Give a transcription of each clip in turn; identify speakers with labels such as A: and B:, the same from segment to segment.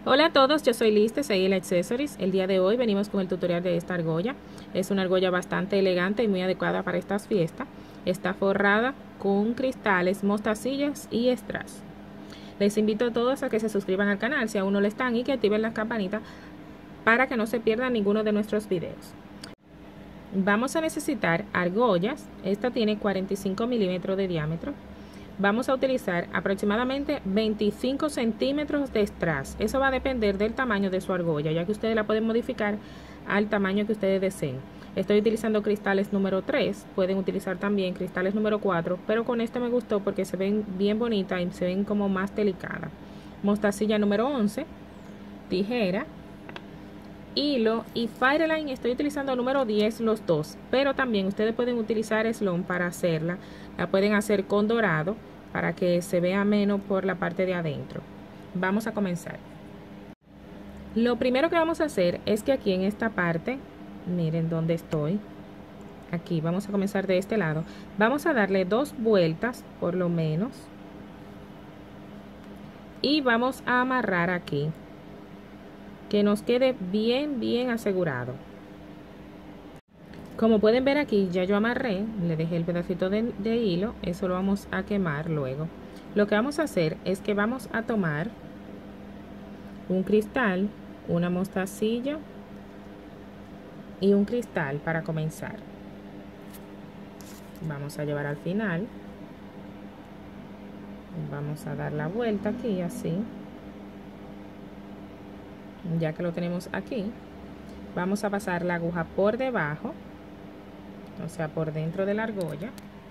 A: Hola a todos, yo soy Liz de Seil Accessories. El día de hoy venimos con el tutorial de esta argolla. Es una argolla bastante elegante y muy adecuada para estas fiestas. Está forrada con cristales, mostacillas y strass. Les invito a todos a que se suscriban al canal si aún no lo están y que activen la campanita para que no se pierdan ninguno de nuestros videos. Vamos a necesitar argollas. Esta tiene 45 milímetros de diámetro. Vamos a utilizar aproximadamente 25 centímetros de strass. Eso va a depender del tamaño de su argolla, ya que ustedes la pueden modificar al tamaño que ustedes deseen. Estoy utilizando cristales número 3, pueden utilizar también cristales número 4, pero con este me gustó porque se ven bien bonitas y se ven como más delicadas. Mostacilla número 11, tijera, hilo y Fireline. Estoy utilizando número 10 los dos, pero también ustedes pueden utilizar Sloan para hacerla. La pueden hacer con dorado para que se vea menos por la parte de adentro. Vamos a comenzar. Lo primero que vamos a hacer es que aquí en esta parte, miren dónde estoy, aquí vamos a comenzar de este lado. Vamos a darle 2 vueltas por lo menos y vamos a amarrar aquí, que nos quede bien asegurado. Como pueden ver aquí, ya yo amarré, le dejé el pedacito de hilo, eso lo vamos a quemar luego. Lo que vamos a hacer es que vamos a tomar un cristal, una mostacilla y un cristal para comenzar. Vamos a llevar al final, vamos a dar la vuelta aquí así. Ya que lo tenemos aquí, vamos a pasar la aguja por debajo, o sea, por dentro de la argolla,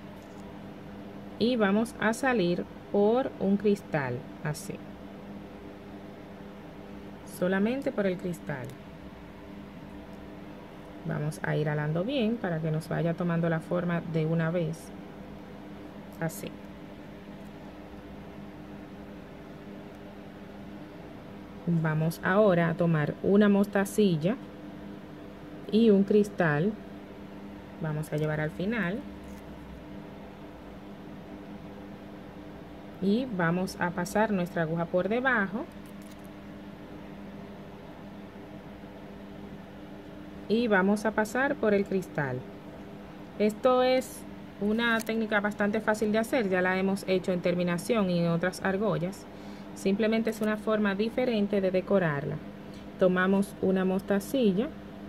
A: y vamos a salir por un cristal así, solamente por el cristal. Vamos a ir alando bien para que nos vaya tomando la forma de una vez, así. Vamos ahora a tomar una mostacilla y un cristal, vamos a llevar al final y vamos a pasar nuestra aguja por debajo y vamos a pasar por el cristal. Esto es una técnica bastante fácil de hacer, ya la hemos hecho en terminación y en otras argollas. Simplemente es una forma diferente de decorarla. Tomamos una mostacilla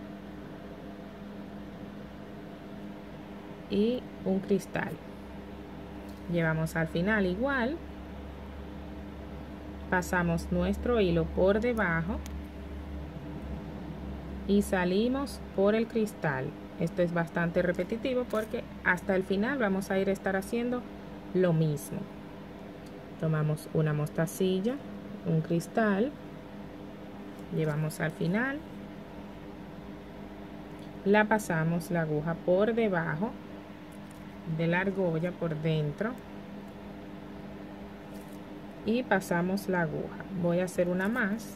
A: y un cristal. Llevamos al final igual. Pasamos nuestro hilo por debajo y salimos por el cristal. Esto es bastante repetitivo porque hasta el final vamos a estar haciendo lo mismo. Tomamos una mostacilla, un cristal, llevamos al final, la pasamos la aguja por debajo de la argolla por dentro y pasamos la aguja. Voy a hacer una más.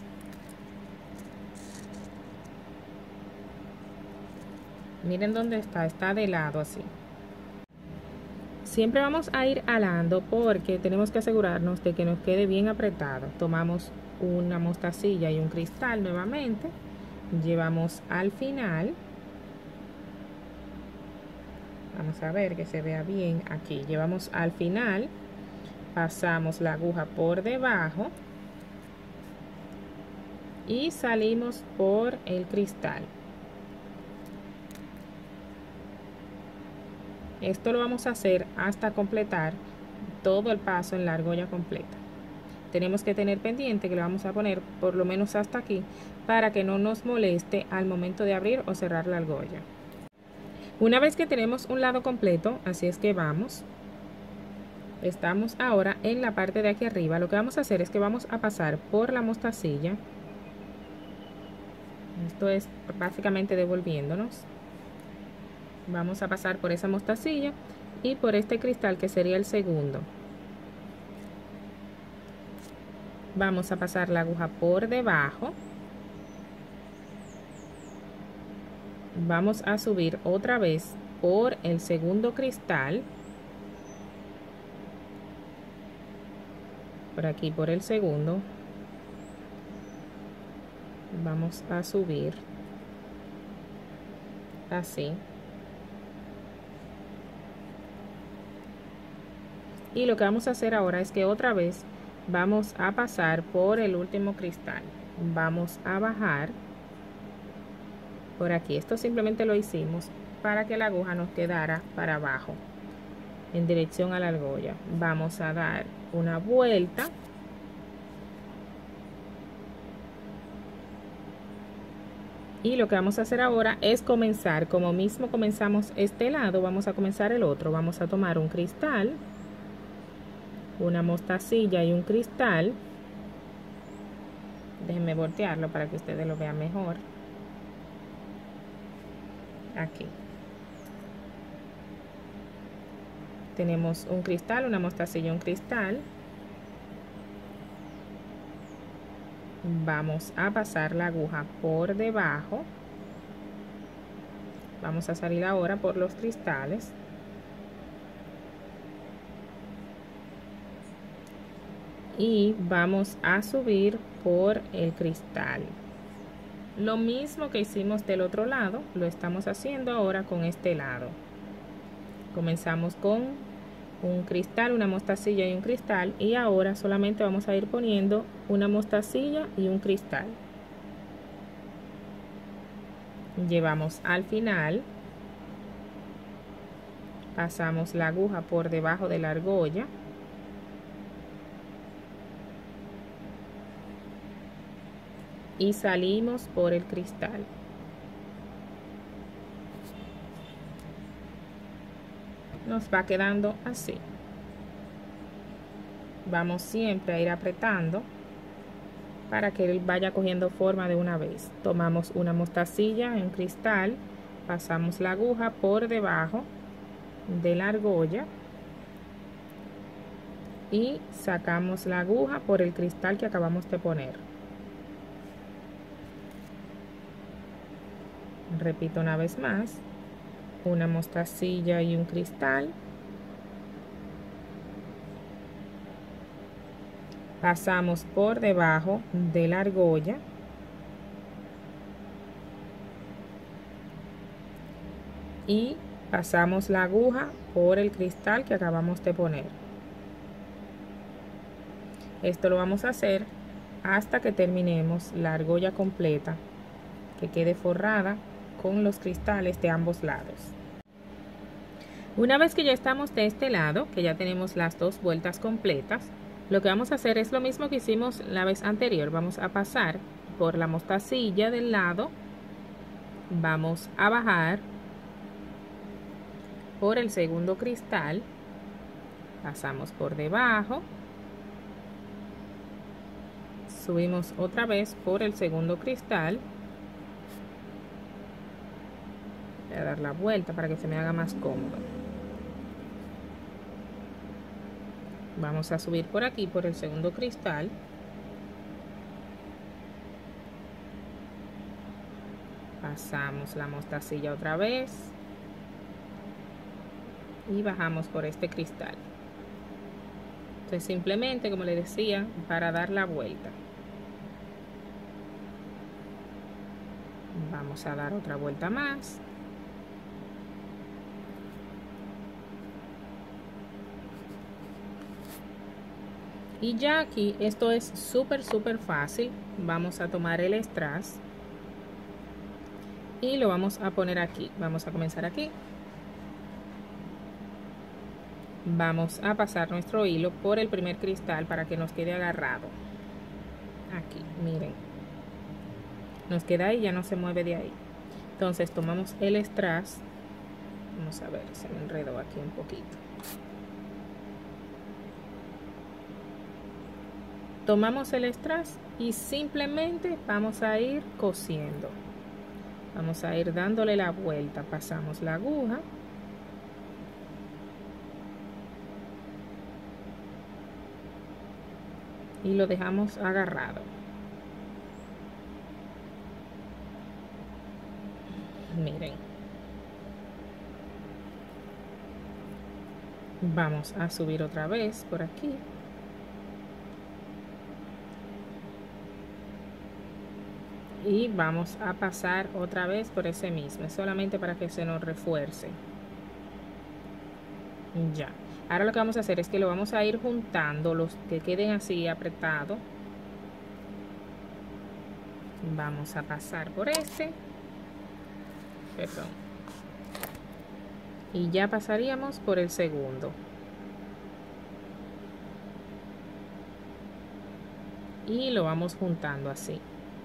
A: Miren dónde está de lado así. Siempre vamos a ir alando porque tenemos que asegurarnos de que nos quede bien apretado. Tomamos una mostacilla y un cristal nuevamente, llevamos al final. Vamos a ver que se vea bien aquí. Llevamos al final, pasamos la aguja por debajo y salimos por el cristal. Esto lo vamos a hacer hasta completar todo el paso en la argolla completa. Tenemos que tener pendiente que le vamos a poner por lo menos hasta aquí para que no nos moleste al momento de abrir o cerrar la argolla. Una vez que tenemos un lado completo, así es que vamos. Estamos ahora en la parte de aquí arriba. Lo que vamos a hacer es que vamos a pasar por la mostacilla. Esto es básicamente devolviéndonos. Vamos a pasar por esa mostacilla y por este cristal que sería el segundo. Vamos a pasar la aguja por debajo. Vamos a subir otra vez por el segundo cristal. Por aquí por el segundo. Vamos a subir así. Y lo que vamos a hacer ahora es que otra vez vamos a pasar por el último cristal. Vamos a bajar por aquí. Esto simplemente lo hicimos para que la aguja nos quedara para abajo, en dirección a la argolla. Vamos a dar una vuelta. Y lo que vamos a hacer ahora es comenzar, como mismo comenzamos este lado, vamos a comenzar el otro. Vamos a tomar un cristal, una mostacilla y un cristal. Déjenme voltearlo para que ustedes lo vean mejor. Aquí tenemos un cristal, una mostacilla y un cristal. Vamos a pasar la aguja por debajo. Vamos a salir ahora por los cristales. Y vamos a subir por el cristal. Lo mismo que hicimos del otro lado, lo estamos haciendo ahora con este lado. Comenzamos con un cristal, una mostacilla y un cristal, y ahora solamente vamos a ir poniendo una mostacilla y un cristal. Llevamos al final, pasamos la aguja por debajo de la argolla. Y salimos por el cristal. Nos va quedando así. Vamos siempre a ir apretando para que él vaya cogiendo forma de una vez. Tomamos una mostacilla en cristal, pasamos la aguja por debajo de la argolla y sacamos la aguja por el cristal que acabamos de poner. Repito una vez más, una mostacilla y un cristal. Pasamos por debajo de la argolla y pasamos la aguja por el cristal que acabamos de poner. Esto lo vamos a hacer hasta que terminemos la argolla completa, que quede forrada con los cristales de ambos lados. Una vez que ya estamos de este lado, que ya tenemos las dos vueltas completas, lo que vamos a hacer es lo mismo que hicimos la vez anterior. Vamos a pasar por la mostacilla del lado, vamos a bajar por el segundo cristal, pasamos por debajo, subimos otra vez por el segundo cristal. Voy a dar la vuelta para que se me haga más cómodo. Vamos a subir por aquí por el segundo cristal. Pasamos la mostacilla otra vez y bajamos por este cristal. Entonces simplemente, como les decía, para dar la vuelta. Vamos a dar otra vuelta más. Y ya aquí, esto es súper fácil. Vamos a tomar el strass y lo vamos a poner aquí. Vamos a comenzar aquí. Vamos a pasar nuestro hilo por el primer cristal para que nos quede agarrado. Aquí, miren. Nos queda ahí, ya no se mueve de ahí. Entonces tomamos el strass. Vamos a ver, se me enredó aquí un poquito. Tomamos el strass y simplemente vamos a ir cosiendo. Vamos a ir dándole la vuelta. Pasamos la aguja. Y lo dejamos agarrado. Miren. Vamos a subir otra vez por aquí. y vamos a pasar otra vez por ese mismo, solamente para que se nos refuerce. Ya, ahora lo que vamos a hacer es que lo vamos a ir juntando, los que queden así apretados. Vamos a pasar por este, perdón, y ya pasaríamos por el segundo. Y lo vamos juntando así.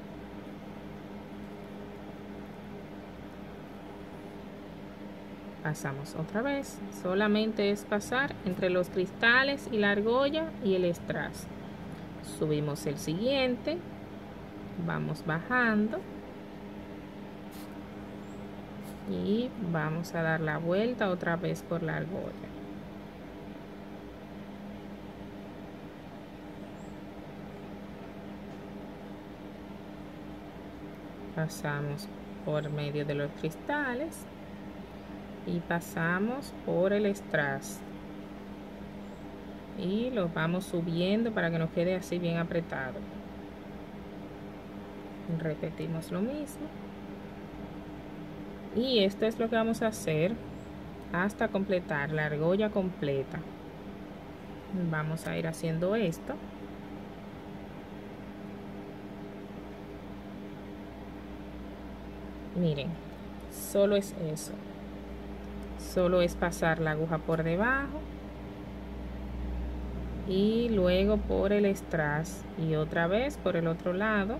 A: Pasamos otra vez, solamente es pasar entre los cristales y la argolla y el strass. Subimos el siguiente, vamos bajando y vamos a dar la vuelta otra vez por la argolla. Pasamos por medio de los cristales y pasamos por el strass y lo vamos subiendo para que nos quede así bien apretado. Repetimos lo mismo y esto es lo que vamos a hacer hasta completar la argolla completa. Vamos a ir haciendo esto. Miren, solo es eso. Solo es pasar la aguja por debajo y luego por el strass y otra vez por el otro lado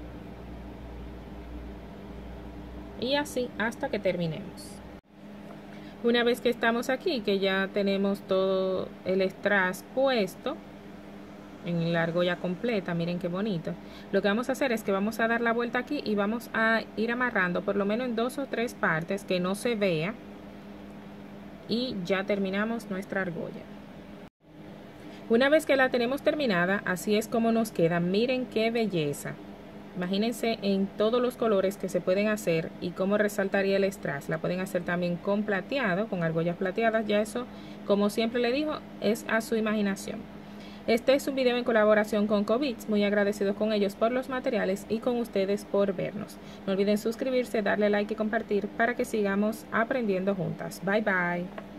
A: y así hasta que terminemos. Una vez que estamos aquí, que ya tenemos todo el strass puesto en la argolla completa, miren qué bonito, lo que vamos a hacer es que vamos a dar la vuelta aquí y vamos a ir amarrando por lo menos en 2 o 3 partes que no se vea. Y ya terminamos nuestra argolla. Una vez que la tenemos terminada, así es como nos queda. Miren qué belleza. Imagínense en todos los colores que se pueden hacer y cómo resaltaría el strass. La pueden hacer también con plateado, con argollas plateadas. Ya eso, como siempre le digo, es a su imaginación. Este es un video en colaboración con Covix, muy agradecidos con ellos por los materiales y con ustedes por vernos. No olviden suscribirse, darle like y compartir para que sigamos aprendiendo juntas. Bye bye.